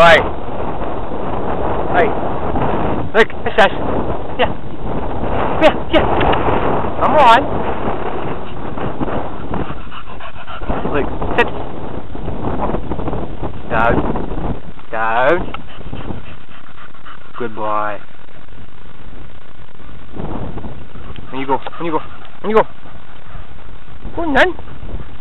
Right. Hey. Look, it says. Yeah. Yeah. Come on. Look, sit. Down. Good boy. When you go. Go on then.